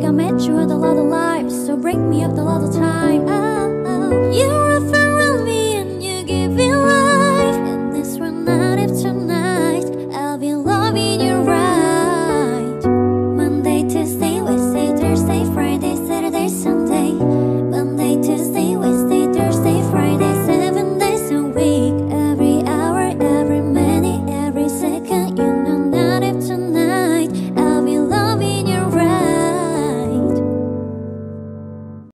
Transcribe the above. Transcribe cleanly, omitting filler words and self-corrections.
I met you at a lot of lives, so bring me up a lot of time. Oh, oh. You're